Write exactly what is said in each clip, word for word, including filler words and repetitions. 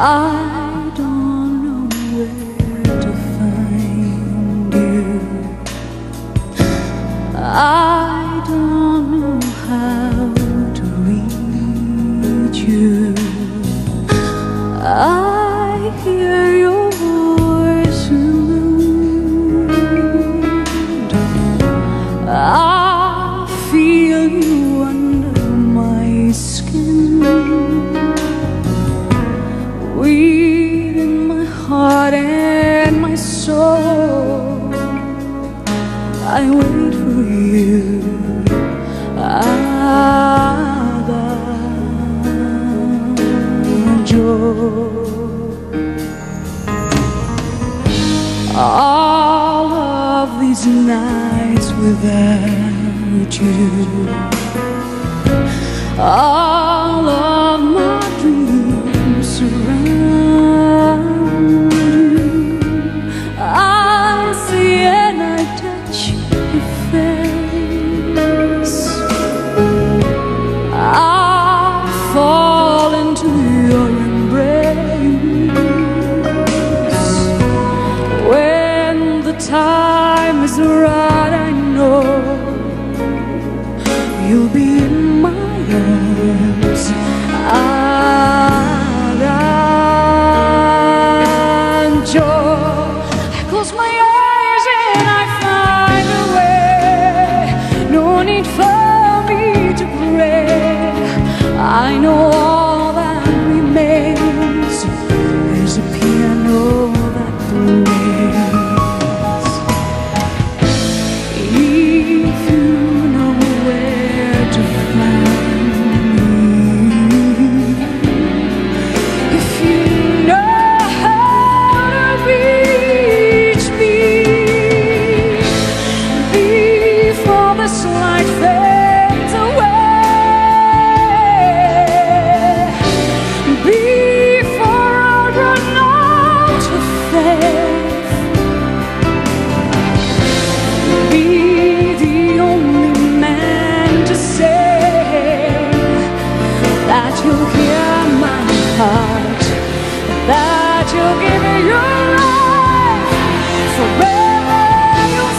I don't know where to find you. I don't know how to reach you. I hear your voice in the wind. I feel you under my skin. Weed in my heart and my soul. I wait for you, Adagio. All of these nights without you, all of my dreams surround you. I see and I touch your face. I fall into your embrace. When the time is right, I know you'll be in my arms. Adagio. I close my eyes and I find a way. No need for me to pray. I know all that remains is a piano that plays. If you know where to find me, if you know how to reach me, before this light fades away, before I run out of faith, be the only man to say that you'll hear my heart, that you'll give me your life, forever you'll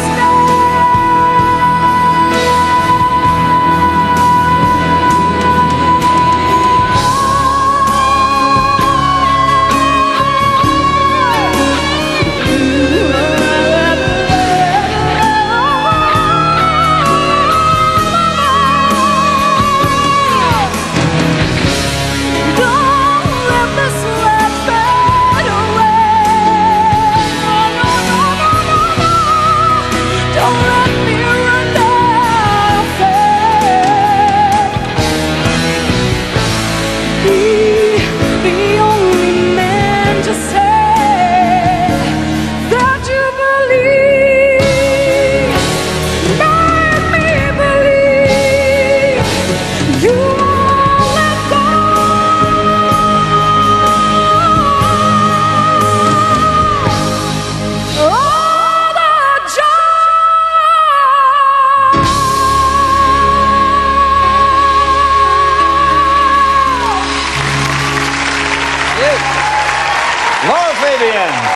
Laura Fabian.